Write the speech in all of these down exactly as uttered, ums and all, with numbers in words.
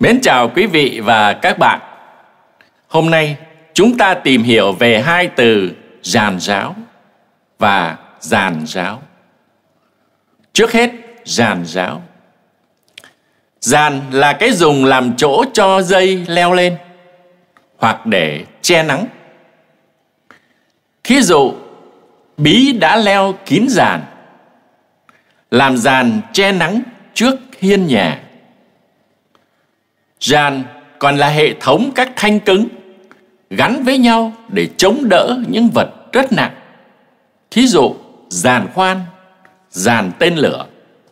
Mến chào quý vị và các bạn. Hôm nay chúng ta tìm hiểu về hai từ giàn giáo và giàn giáo. Trước hết, giàn giáo. Giàn là cái dùng làm chỗ cho dây leo lên hoặc để che nắng. Thí dụ, Bí đã leo kín giàn, làm giàn che nắng trước hiên nhà. Giàn còn là hệ thống các thanh cứng gắn với nhau để chống đỡ những vật rất nặng. Thí dụ, giàn khoan, giàn tên lửa.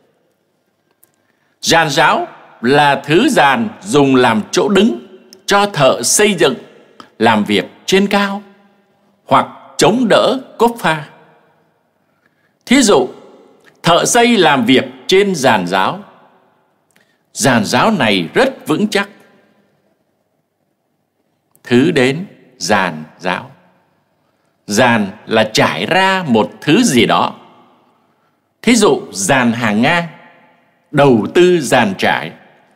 Giàn giáo là thứ giàn dùng làm chỗ đứng cho thợ xây dựng làm việc trên cao hoặc chống đỡ cốp pha. Thí dụ, thợ xây làm việc trên giàn giáo. Giàn giáo này rất vững chắc. Thứ đến giàn giáo. Giàn là trải ra một thứ gì đó. Thí dụ, giàn hàng ngang, đầu tư giàn trải.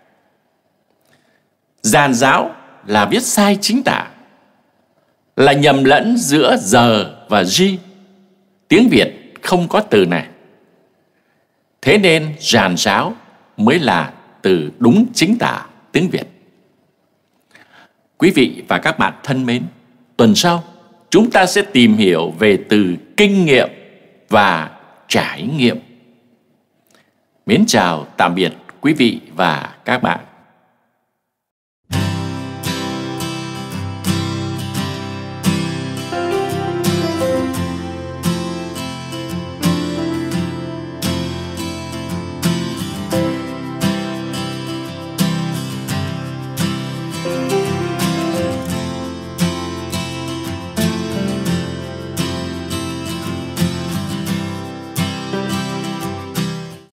Giàn giáo là viết sai chính tả, là nhầm lẫn giữa giờ và gi. Tiếng Việt không có từ này. Thế nên giàn giáo mới là từ đúng chính tả tiếng Việt. Quý vị và các bạn thân mến, tuần sau chúng ta sẽ tìm hiểu về từ kinh nghiệm và trải nghiệm. Mến chào tạm biệt quý vị và các bạn.